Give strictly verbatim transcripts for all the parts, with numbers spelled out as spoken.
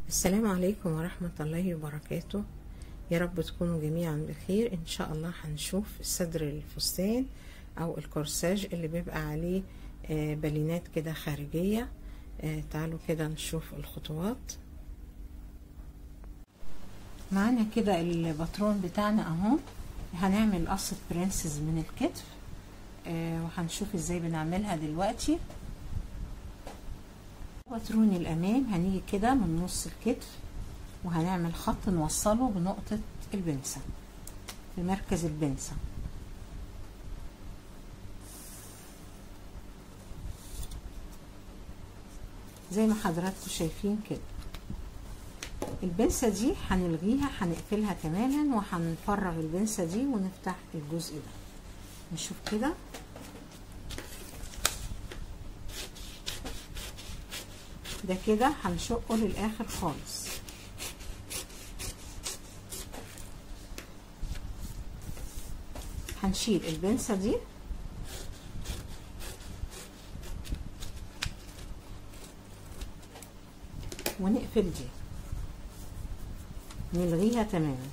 السلام عليكم ورحمة الله وبركاته. يا رب تكونوا جميعا بخير. ان شاء الله هنشوف صدر الفستان او الكورساج اللي بيبقى عليه بالينات كده خارجية. تعالوا كده نشوف الخطوات. معانا كده الباترون بتاعنا اهو. هنعمل قصة برنسز من الكتف وهنشوف ازاي بنعملها دلوقتي. باترون الامام هنيجي كده من نص الكتف وهنعمل خط نوصله بنقطة البنسة في مركز البنسة. زي ما حضراتكم شايفين كده. البنسة دي هنلغيها، هنقفلها تماما وهنفرغ البنسة دي ونفتح الجزء ده. نشوف كده. ده كده هنشقه للاخر خالص. هنشيل البنسة دي ونقفل دي، نلغيها تماما.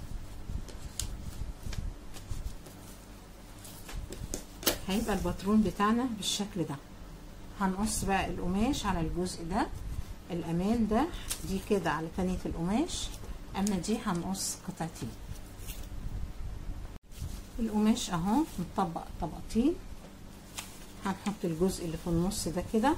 هيبقى الباترون بتاعنا بالشكل ده. هنقص بقى القماش على الجزء ده الأمان ده، دي كده على تانية القماش، أما دي هنقص قطعتين. القماش أهو متطبق طبقتين. هنحط الجزء اللي في النص ده كده،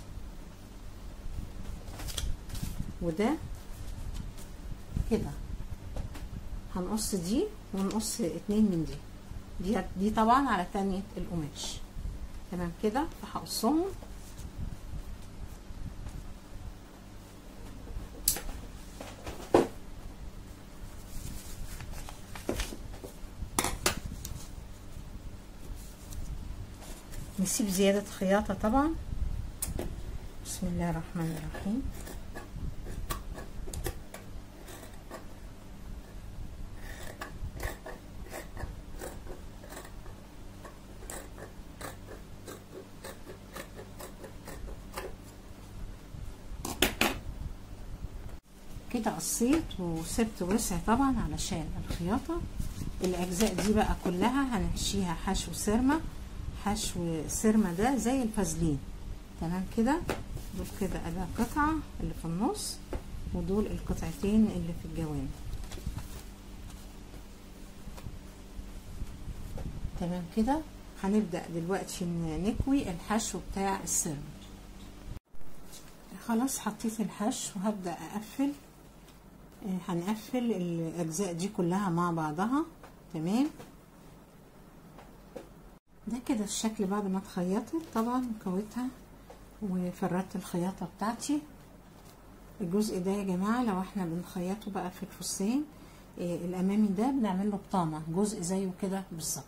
وده كده. هنقص دي ونقص اتنين من دي. دي دي طبعا على تانية القماش. تمام كده. فهقصهم نسيب زيادة خياطة طبعا. بسم الله الرحمن الرحيم. كده قصيت وسبت وسع طبعا علشان الخياطة. الأجزاء دي بقى كلها هنحشيها حشو سيرما. حشو سيرما ده زي الفازلين. تمام كده. دول كده ادي قطعة اللي في النص، ودول القطعتين اللي في الجوانب. تمام كده. هنبدأ دلوقتي نكوي الحشو بتاع السيرما. خلاص حطيت الحشو وهبدأ اقفل. هنقفل الاجزاء دي كلها مع بعضها. تمام. ده كده الشكل بعد ما اتخيطت. طبعا كويتها وفردت الخياطة بتاعتي. الجزء ده يا جماعة لو احنا بنخيطه بقى في الفستان إيه الامامي ده بنعمل له بطانة، جزء زيه كده بالظبط.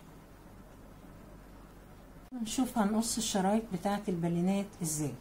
نشوف هنقص الشرايط بتاعت البالينات ازاي.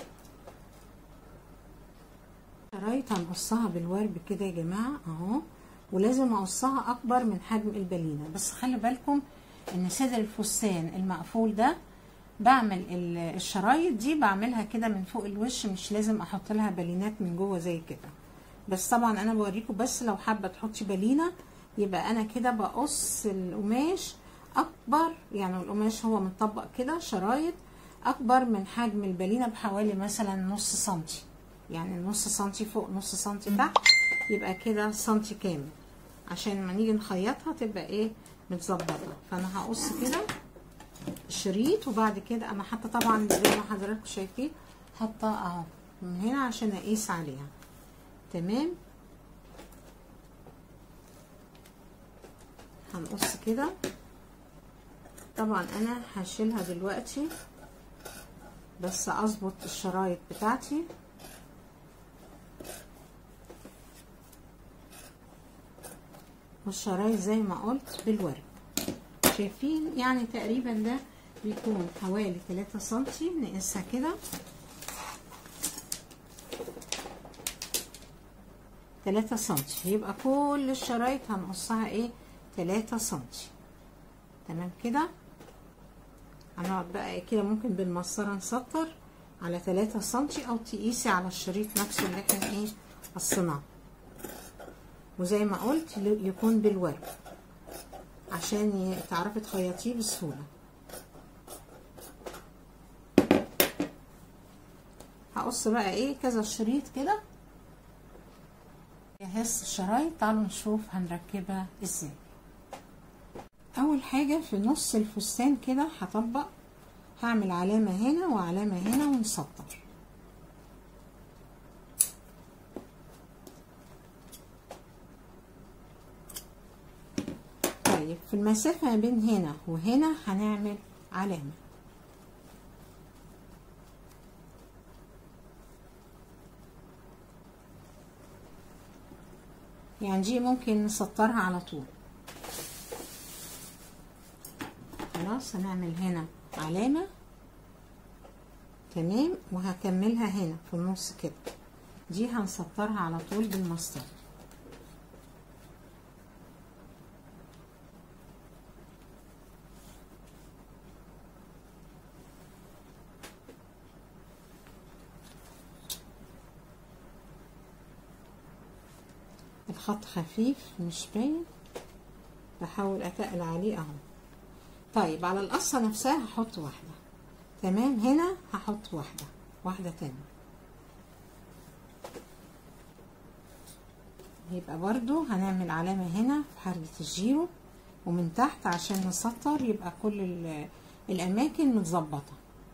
الشرايط هنقصها بالورب كده يا جماعة اهو، ولازم اقصها اكبر من حجم البالينة. بس خلي بالكم ان صدر الفستان المقفول ده بعمل الشرايط دي بعملها كده من فوق الوش، مش لازم احط لها بالينات من جوه زي كده. بس طبعا انا بوريكم، بس لو حابه تحطي بالينه يبقى انا كده بقص القماش اكبر. يعني القماش هو متطبق كده شرايط اكبر من حجم البالينه بحوالي مثلا نص سنتي. يعني نص سنتي فوق نص سنتي تحت، يبقى كده سنتي كامل عشان لما نيجي نخيطها تبقى ايه متظبطه. فانا هقص كده الشريط، وبعد كده انا حاطه طبعا زي ما حضراتكم شايفين حاطه اهو من هنا عشان اقيس عليها. تمام. هنقص كده. طبعا انا هشيلها دلوقتي بس اظبط الشرايط بتاعتي. والشرايط زي ما قلت بالورب. شايفين يعني تقريبا ده بيكون حوالي تلاتة سنتي. نقيسها كده تلاتة سنتي، يبقى كل الشرايط هنقصها ايه تلاتة سنتي. تمام كده. هنقعد بقى كده ممكن بالمسطره نسطر على تلاتة سنتي، او تقيسي على الشريط نفسه اللي احنا ايه الصناعة، وزي ما قلت يكون بالورب عشان تعرفي تخيطيه بسهولة. هقص بقى ايه كذا شريط كده. جهزت الشرايط، تعالوا نشوف هنركبها ازاي. اول حاجة في نص الفستان كده هطبق، هعمل علامة هنا وعلامة هنا ونسطر. طيب في المسافة ما بين هنا وهنا هنعمل علامة، يعني دي ممكن نسطرها على طول. خلاص هنعمل هنا علامة تمام، وهكملها هنا في النص كده، دي هنسطرها على طول بالمسطرة. الخط خفيف مش باين، بحاول اتقل عليه اهو. طيب على القصة نفسها هحط واحدة تمام، هنا هحط واحدة واحدة تانية، يبقى برضو هنعمل علامة هنا في حركة الجيرو ومن تحت عشان نسطر، يبقى كل الاماكن متظبطة.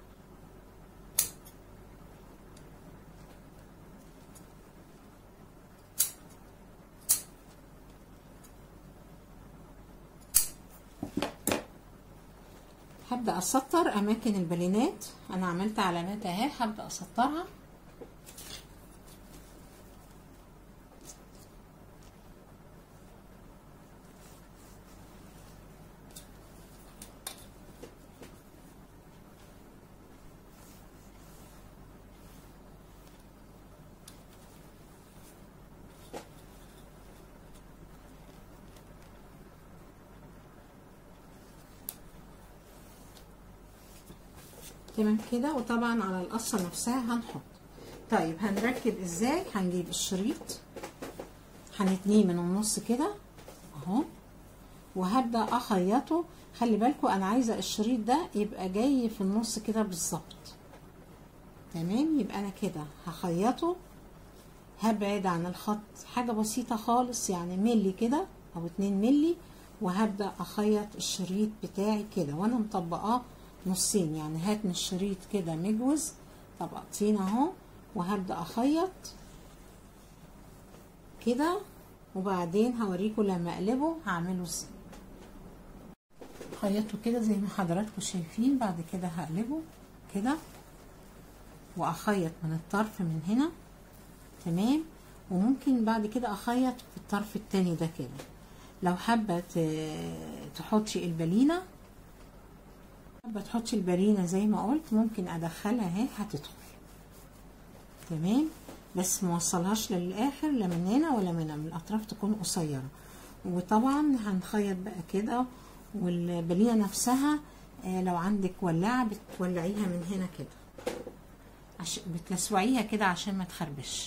هبدأ اسطر اماكن البالينات، انا عملت علامات اهي، هبدأ اسطرها. تمام كده، وطبعا على القصة نفسها هنحط. طيب هنركب ازاي؟ هنجيب الشريط هنتنيه من النص كده اهو، وهبدأ اخيطه. خلي بالكم انا عايزة الشريط ده يبقى جاي في النص كده بالظبط تمام. يبقى انا كده هخيطه، هبعد عن الخط حاجة بسيطة خالص، يعني ملي كده او اتنين ملي، وهبدأ اخيط الشريط بتاعي كده وانا مطبقاه نصين، يعني هاتني الشريط كده مجوز طبقتين اهو، وهبدأ اخيط كده، وبعدين هوريكم لما اقلبه هعمله ازاي. خيطه كده زي ما حضراتكم شايفين، بعد كده هقلبه كده واخيط من الطرف من هنا تمام، وممكن بعد كده اخيط في الطرف التاني ده كده. لو حابه تحطي البالينه، حابه تحطي البالينه زي ما قلت، ممكن ادخلها اهي هتدخل تمام، بس موصلهاش للاخر لا من هنا ولا من هنا، من الاطراف تكون قصيره. وطبعا هنخيط بقى كده، والبالينه نفسها لو عندك ولاعه بتولعيها من هنا كده، عشان بتلسوعيها كده عشان ما تخربش.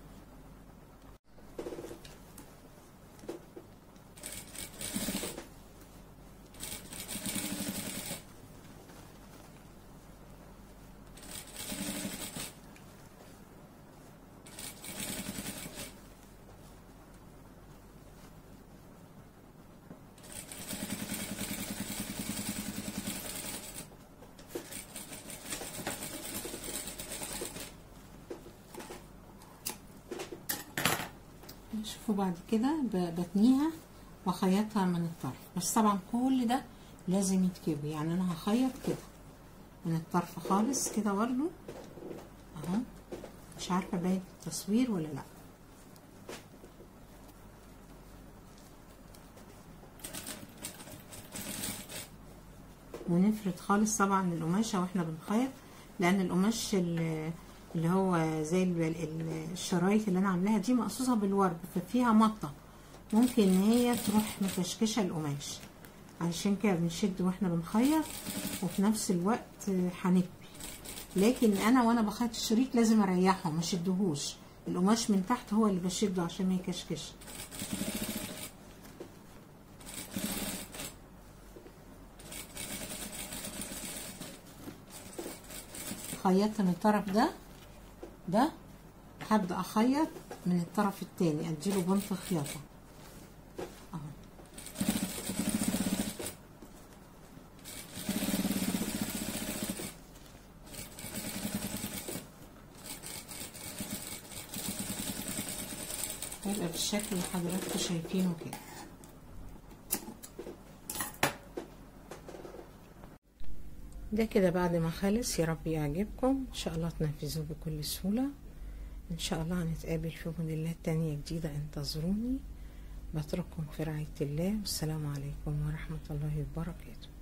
شوفوا بعد كده بتنيها واخيطها من الطرف، بس طبعا كل ده لازم يتكوي، يعني انا هخيط كده من الطرف خالص كده برضو اهو. مش عارفه باين التصوير ولا لا. ونفرد خالص طبعا القماشه واحنا بنخيط، لان القماش اللي هو زي الشرايط اللي انا عاملاها دي مقصوصه بالورب، ففيها مطه ممكن ان هي تروح مكشكشه القماش، علشان كده بنشد واحنا بنخيط وفي نفس الوقت هنكوي. لكن انا وانا بخيط الشريط لازم اريحه ما اشدهوش، القماش من تحت هو اللي بشده عشان ما يكشكش. خيطت من الطرف ده ده هبدأ اخيط من الطرف التاني، اديله بنط خياطة اهو. هيبقى بالشكل اللي حضراتكم شايفينه كده. ده كده بعد ما خلص، يا رب يعجبكم ان شاء الله تنفذوه بكل سهولة. ان شاء الله هنتقابل في موديلات تانية جديدة، انتظروني. بترككم في رعاية الله، والسلام عليكم ورحمة الله وبركاته.